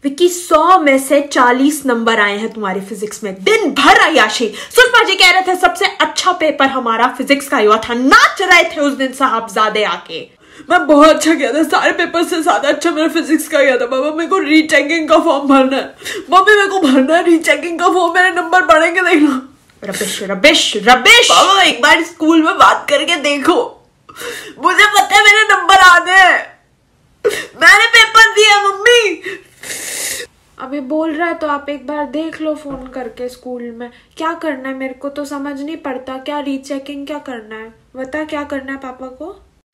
विकी 100 में से 40 नंबर आए हैं तुम्हारे फिजिक्स में। दिन भर अय्याशी। सुषमा जी कह रहे थे सबसे अच्छा पेपर हमारा फिजिक्स का हुआ था, नाच रहे थे उस दिन साहबजादे आके। मैं बहुत अच्छा किया था, सारे पेपर से ज्यादा अच्छा मेरा फिजिक्स का गया था। बाबा मेरे को रीचेकिंग का फॉर्म भरना है, मम्मी मेरे को भरना है रीचेकिंग का फॉर्म, मेरे नंबर बढ़ेंगे देखना। Rubbish rubbish rubbish. बाबा एक बार स्कूल में बात करके देखो, मुझे पता है मेरे नंबर आने हैं, मैंने पेपर दिया मम्मी। अभी बोल रहा है तो आप एक बार देख लो फोन करके स्कूल में। क्या करना है मेरे को तो समझ नहीं पड़ता, क्या रीचेकिंग क्या करना है, बता क्या करना है पापा को।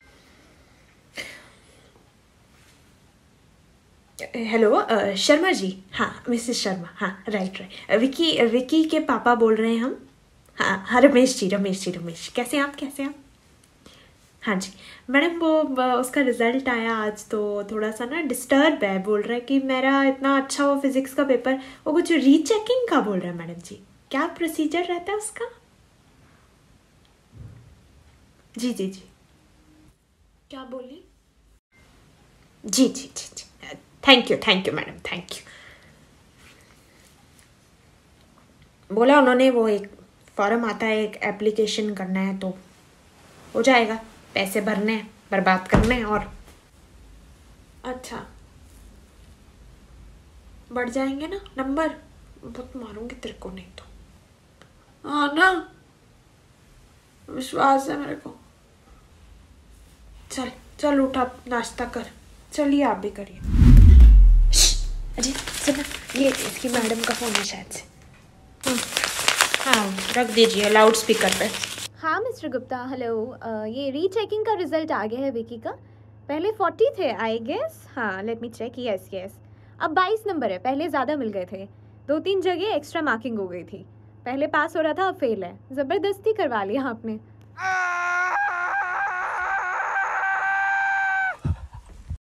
हेलो शर्मा जी। हाँ मिसेस शर्मा, हाँ राइट। विकी के पापा बोल रहे हैं हम। हाँ रमेश जी कैसे हैं आप, कैसे हैं आप? हाँ जी मैडम, वो उसका रिजल्ट आया आज तो थोड़ा सा ना डिस्टर्ब है, बोल रहा है कि मेरा इतना अच्छा वो फिजिक्स का पेपर, वो कुछ रीचेकिंग का बोल रहा है। मैडम जी क्या प्रोसीजर रहता है उसका? जी क्या बोली? जी thank you madam, thank you. बोला उन्होंने वो एक फॉर्म आता है, एक एप्लीकेशन करना है तो हो जाएगा, पैसे भरने हैं, बर्बाद करने हैं और अच्छा बढ़ जाएंगे ना नंबर। बहुत मारूंगी तेरे को नहीं तो। हाँ ना, विश्वास है मेरे को। चल उठा, नाश्ता कर। चलिए आप भी करिए। अजी सुनो, ये इसकी मैडम का फोन है शायद से। हाँ रख दीजिए लाउड स्पीकर पे। हाँ मिस्टर गुप्ता, हेलो। ये रीचेकिंग का रिजल्ट आ गया है विकी का। पहले 40 थे आई गेस। हाँ लेट मी चेक, यस अब 22 नंबर है, पहले ज़्यादा मिल गए थे, 2-3 जगह एक्स्ट्रा मार्किंग हो गई थी। पहले पास हो रहा था अब फेल है, ज़बरदस्ती करवा लिया आपने।